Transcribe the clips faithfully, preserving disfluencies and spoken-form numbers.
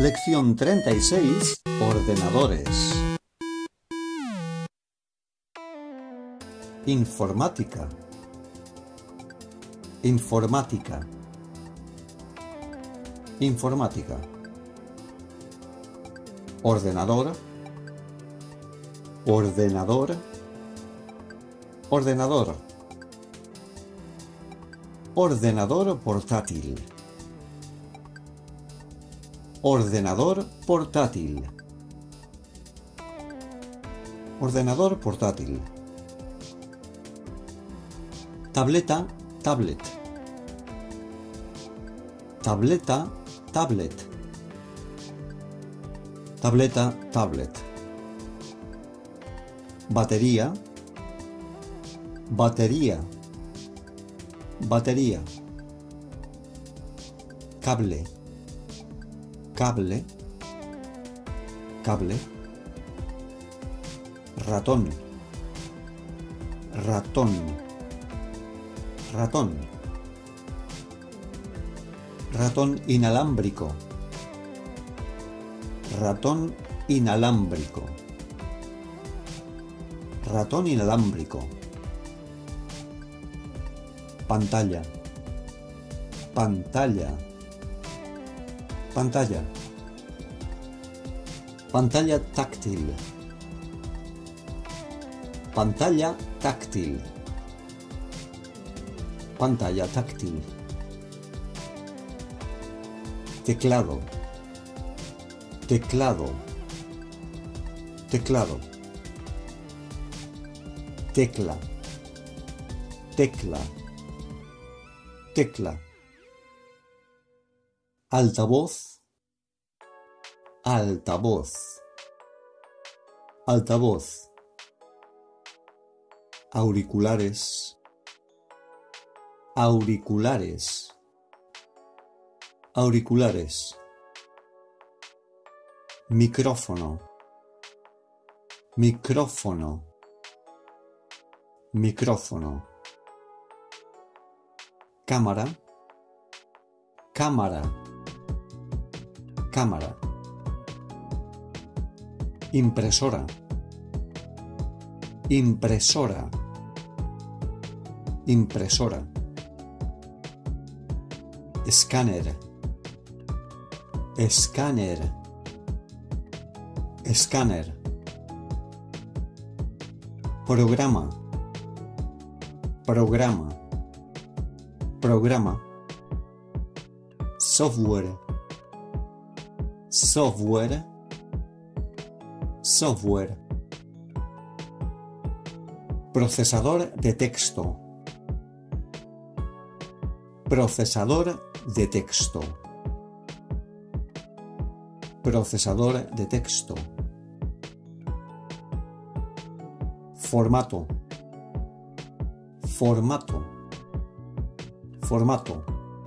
Lección treinta y seis. Ordenadores. Informática. Informática. Informática. Ordenador. Ordenador. Ordenador. Ordenador portátil. Ordenador portátil. Ordenador portátil. Tableta, tablet. Tableta, tablet. Tableta, tablet. Batería. Batería. Batería. Cable. Cable. Cable. Ratón. Ratón. Ratón. Ratón inalámbrico. Ratón inalámbrico. Ratón inalámbrico. Pantalla. Pantalla. Pantalla. Pantalla táctil. Pantalla táctil. Pantalla táctil. Teclado. Teclado. Teclado. Tecla. Tecla. Tecla. Altavoz. Altavoz. Altavoz. Auriculares. Auriculares. Auriculares. Micrófono. Micrófono. Micrófono. Cámara. Cámara. Cámara. Impresora. Impresora. Impresora. Escáner. Escáner. Escáner. Programa. Programa. Programa. Software. Software. Software. Procesador de texto. Procesador de texto. Procesador de texto. Formato. Formato. Formato.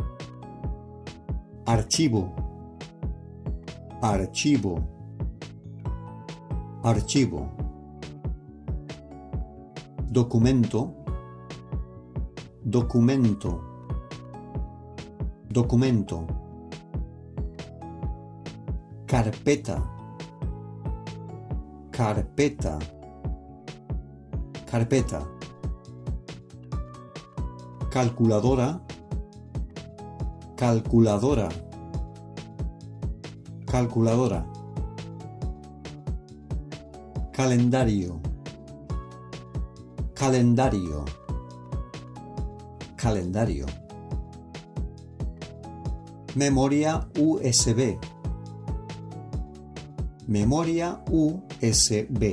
Archivo. Archivo. Archivo. Documento. Documento. Documento. Carpeta. Carpeta. Carpeta. Calculadora. Calculadora. Calculadora. Calendario. Calendario. Calendario. Memoria U S B. Memoria U S B.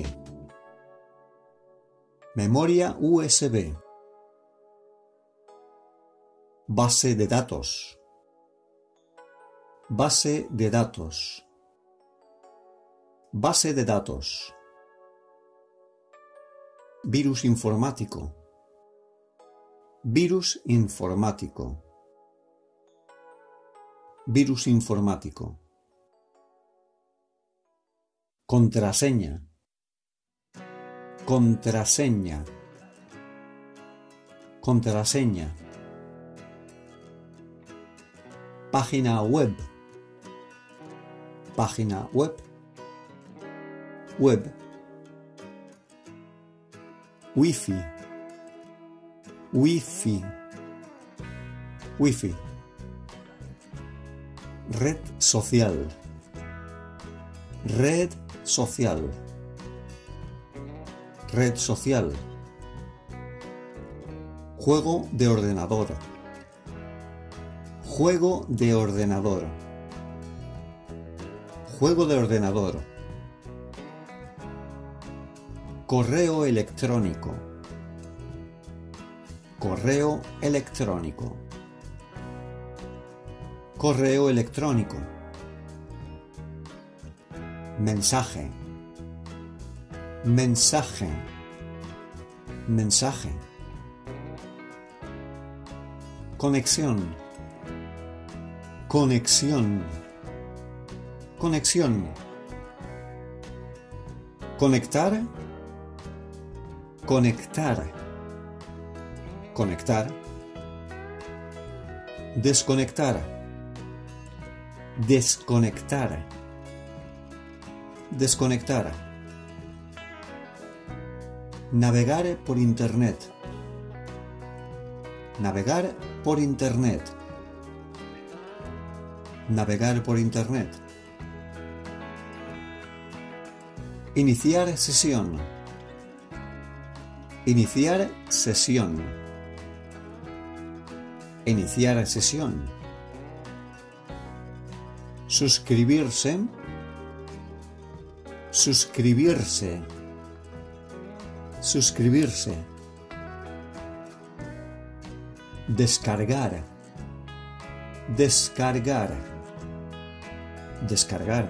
Memoria U S B. Base de datos. Base de datos. Base de datos. Virus informático. Virus informático. Virus informático. Contraseña. Contraseña. Contraseña. Página web. página web, web, wifi, wifi, wifi, red social, red social, red social, juego de ordenador, juego de ordenador, juego de ordenador, correo electrónico, correo electrónico, correo electrónico, mensaje, mensaje, mensaje, conexión, conexión, conexión, conectar, conectar, conectar, desconectar, desconectar, desconectar, navegar por internet, navegar por internet, navegar por internet, iniciar sesión, iniciar sesión, iniciar sesión, suscribirse, suscribirse, suscribirse, descargar, descargar, descargar,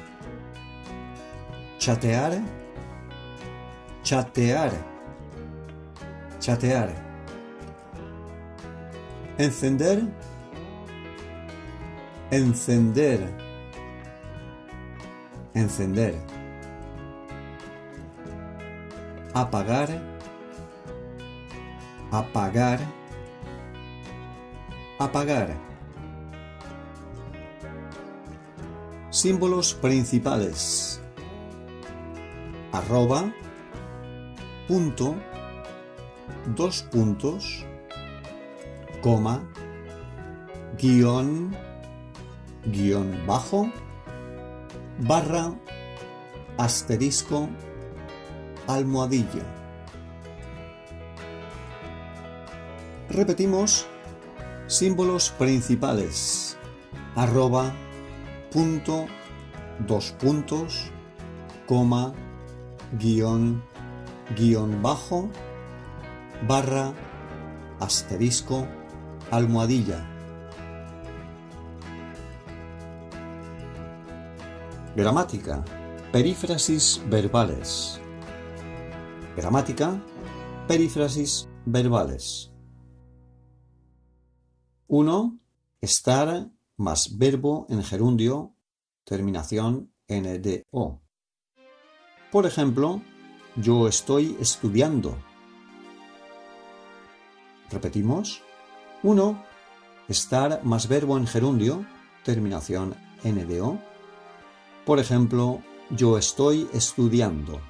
chatear, chatear, chatear, encender, encender, encender, apagar, apagar, apagar. Símbolos principales: arroba, punto, dos puntos, coma, guión, guión bajo, barra, asterisco, almohadilla. Repetimos: símbolos principales: arroba, punto, dos puntos, coma, guión, guión bajo, barra, asterisco, almohadilla. Gramática. Perífrasis verbales. Gramática. Perífrasis verbales. uno. Estar más verbo en gerundio, terminación ndo. Por ejemplo, yo estoy estudiando. Repetimos. uno. Estar más verbo en gerundio, terminación ndo. Por ejemplo, yo estoy estudiando.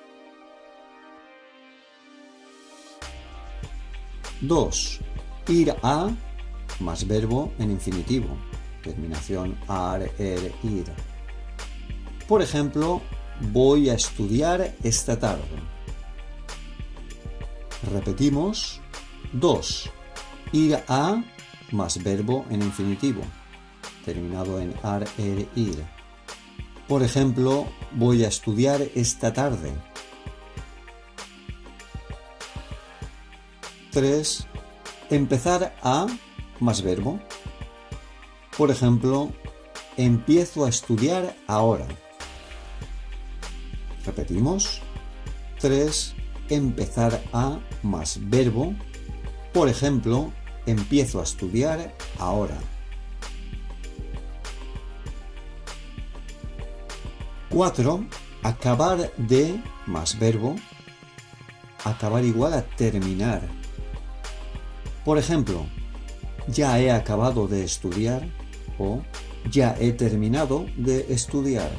dos. Ir a más verbo en infinitivo, terminación ar, er, ir. Por ejemplo, voy a estudiar esta tarde. Repetimos. dos. Ir a más verbo en infinitivo, terminado en ar, er, ir. Por ejemplo, voy a estudiar esta tarde. tres. Empezar a más verbo. Por ejemplo, empiezo a estudiar ahora. Repetimos. tres. Empezar a más verbo. Por ejemplo, empiezo a estudiar ahora. cuatro. Acabar de más verbo. Acabar igual a terminar. Por ejemplo, ya he acabado de estudiar o Ya he terminado de estudiar.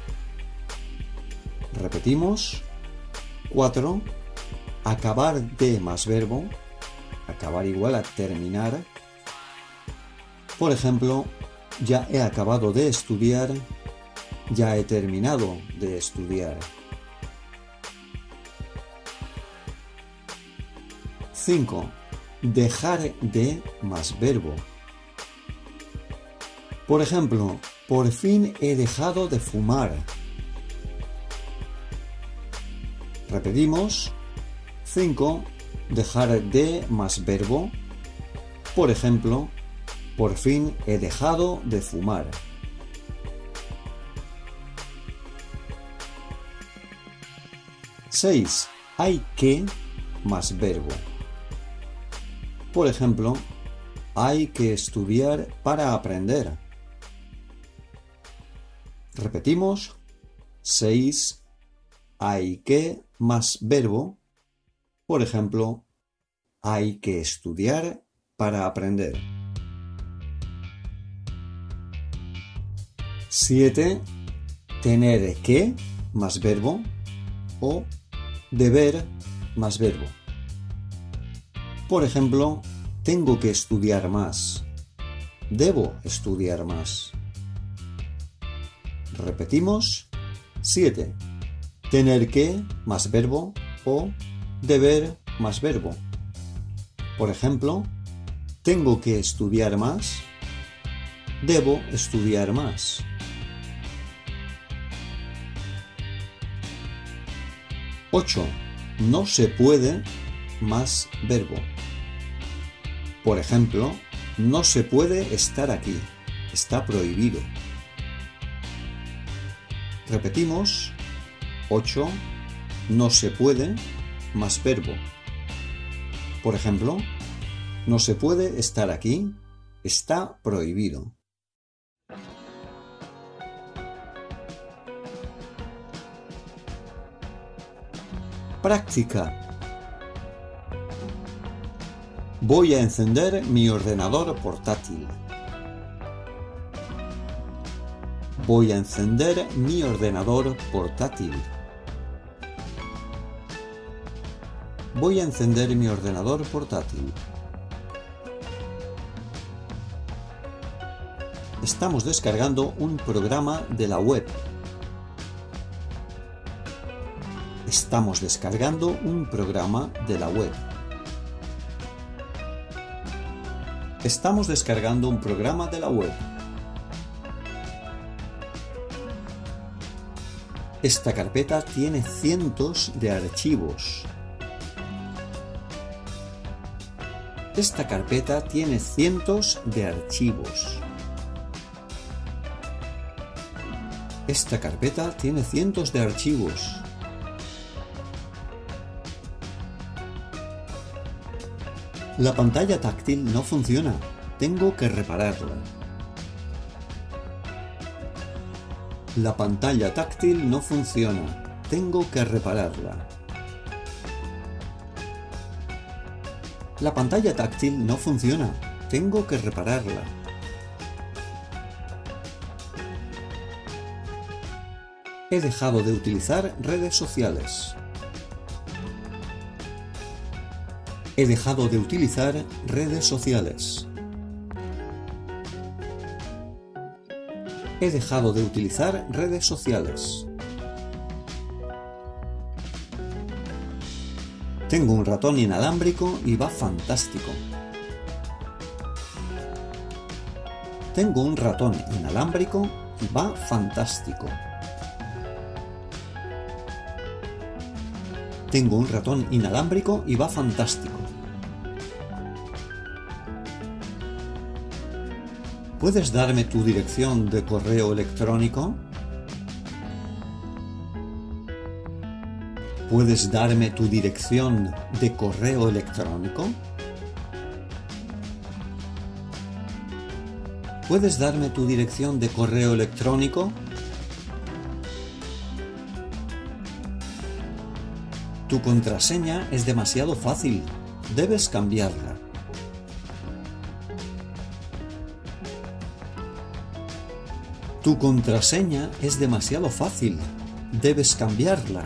Repetimos. cuatro. Acabar de más verbo. Acabar igual a terminar. Por ejemplo, ya he acabado de estudiar. Ya he terminado de estudiar. cinco. Dejar de más verbo. Por ejemplo, por fin he dejado de fumar. Repetimos. cinco. Dejar de más verbo. Por ejemplo, por fin he dejado de fumar. seis. Hay que más verbo. Por ejemplo, hay que estudiar para aprender. Repetimos. seis. Hay que más verbo. Por ejemplo, hay que estudiar para aprender. siete. Tener que más verbo o deber más verbo. Por ejemplo, tengo que estudiar más. Debo estudiar más. Repetimos. siete. Tener que más verbo o deber más verbo. Por ejemplo, tengo que estudiar más. Debo estudiar más. ocho. No se puede más verbo. Por ejemplo, no se puede estar aquí. Está prohibido. Repetimos. ocho. No se puede más verbo. Por ejemplo, no se puede estar aquí. Está prohibido. Práctica. Voy a encender mi ordenador portátil. Voy a encender mi ordenador portátil. Voy a encender mi ordenador portátil. Estamos descargando un programa de la web. Estamos descargando un programa de la web. Estamos descargando un programa de la web. Esta carpeta tiene cientos de archivos. Esta carpeta tiene cientos de archivos. Esta carpeta tiene cientos de archivos. La pantalla táctil no funciona. Tengo que repararla. La pantalla táctil no funciona. Tengo que repararla. La pantalla táctil no funciona. Tengo que repararla. He dejado de utilizar redes sociales. He dejado de utilizar redes sociales. He dejado de utilizar redes sociales. Tengo un ratón inalámbrico y va fantástico. Tengo un ratón inalámbrico y va fantástico. Tengo un ratón inalámbrico y va fantástico. ¿Puedes darme tu dirección de correo electrónico? ¿Puedes darme tu dirección de correo electrónico? ¿Puedes darme tu dirección de correo electrónico? Tu contraseña es demasiado fácil. Debes cambiarla. Tu contraseña es demasiado fácil. Debes cambiarla.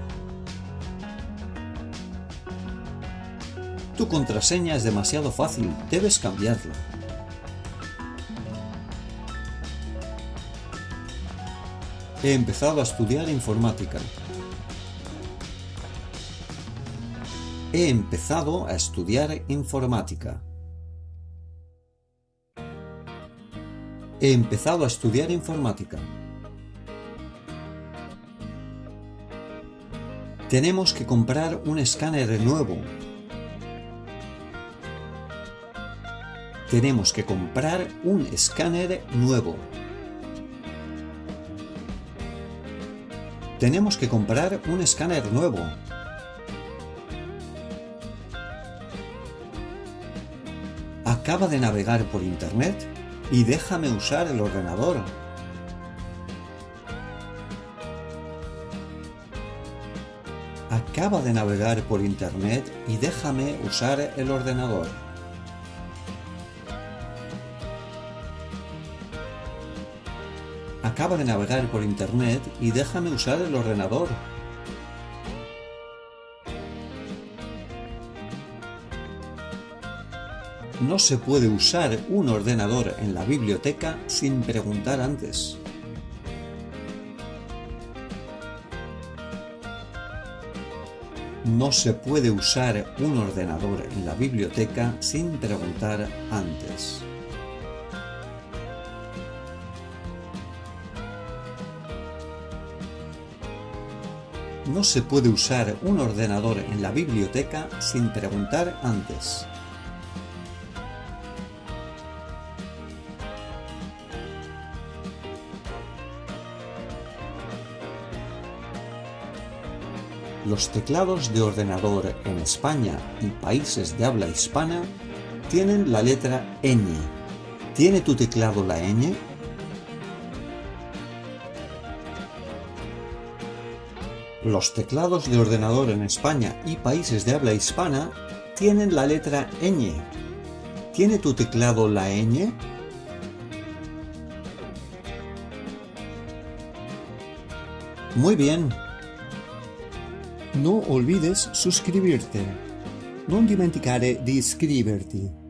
Tu contraseña es demasiado fácil. Debes cambiarla. He empezado a estudiar informática. He empezado a estudiar informática. He empezado a estudiar informática. Tenemos que comprar un escáner nuevo. Tenemos que comprar un escáner nuevo. Tenemos que comprar un escáner nuevo. Acaba de navegar por internet y déjame usar el ordenador. Acaba de navegar por internet y déjame usar el ordenador. Acaba de navegar por internet y déjame usar el ordenador. No se puede usar un ordenador en la biblioteca sin preguntar antes. No se puede usar un ordenador en la biblioteca sin preguntar antes. No se puede usar un ordenador en la biblioteca sin preguntar antes. Los teclados de ordenador en España y países de habla hispana tienen la letra ñ. ¿Tiene tu teclado la ñ? Los teclados de ordenador en España y países de habla hispana tienen la letra ñ. ¿Tiene tu teclado la ñ? Muy bien. Non olvides suscribirte. Non dimenticare di iscriverti.